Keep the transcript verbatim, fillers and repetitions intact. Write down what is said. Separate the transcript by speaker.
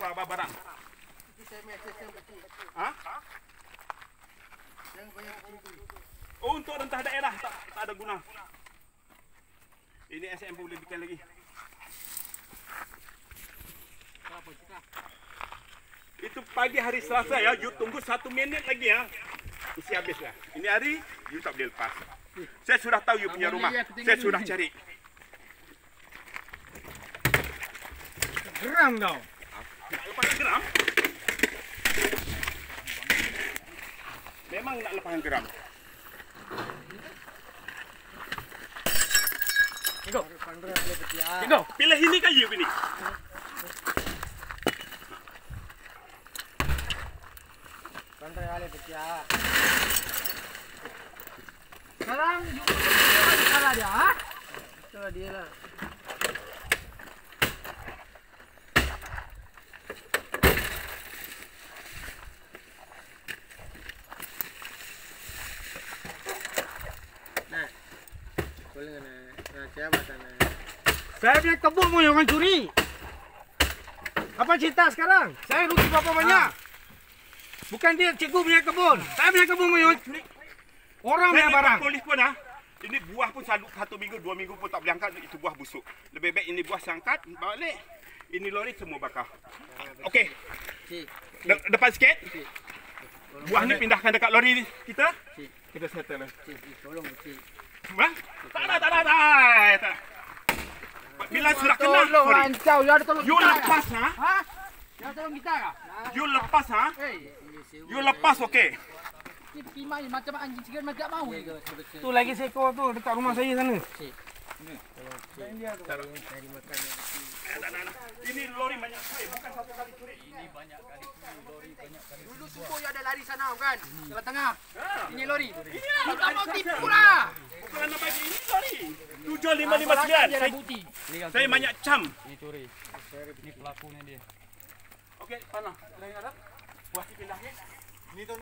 Speaker 1: apa barang? Hah? Oh, untuk rentah daerah tak, tak ada guna. Ini S M boleh bikin lagi. Itu pagi hari Selasa ya, you tunggu satu minit lagi ya. Isi habis lah. Ini hari, you tak boleh lepas. Saya sudah tahu you punya rumah. Saya sudah cari.
Speaker 2: Geram kau.
Speaker 1: Nak lepaskan geram? Memang nak lepaskan geram.
Speaker 2: Go. Go.
Speaker 1: Pilih ini kan you ini.
Speaker 2: Pandai ale betia. Sekarang juga salah dia, ha? Salah dia lah. Nah, boleh kena. Nah, siapa sana? Saya punya kebun mau yang curi. Apa cerita sekarang? Saya rugi berapa banyak? Ha. Bukan dia cikgu punya kebun. Saya punya kebun mau yang curi. Orang punya barang.
Speaker 1: Polis pun ha. Ini buah pun satu, satu minggu, dua minggu pun tak boleh angkat. Itu buah busuk. Lebih baik ini buah sangkat, balik. Ini lori semua bakar. Okey. De depan sikit. Buah ni pindahkan dekat lori kita. Kita settle.
Speaker 2: Tolong cik.
Speaker 1: Bang? Tak ada, tak ada, tak ada. Bila sudah kena,
Speaker 2: tolong
Speaker 1: sorry.
Speaker 2: Lancau, you ada tolong
Speaker 1: You
Speaker 2: kita
Speaker 1: lepas
Speaker 2: kah?
Speaker 1: ha?
Speaker 2: Ha? You ada tolong kita kah?
Speaker 1: You lepas ha?
Speaker 2: Hey.
Speaker 1: You lepas okey.
Speaker 2: Ni pimai macam anjing segala macam mau. Tu lagi seekor tu dekat rumah saya sana. Cik. Ini. Tolong dia tu. Cari makan.
Speaker 1: Ini lori banyak kali, bukan satu kali curi.
Speaker 2: Ini banyak kali curi lori banyak kali. Dulu subuh you ada lari sana kan? Jalan tengah. Ini lori. Iya, tak mau tipu lah.
Speaker 1: Bukan nak bagi ini lori. tujuh lima lima sembilan. Saya, saya banyak cam.
Speaker 2: Ini curi. Ini pelakunya dia.
Speaker 1: Okey, panah. Lain ada? Buah pindah ni. Ni tu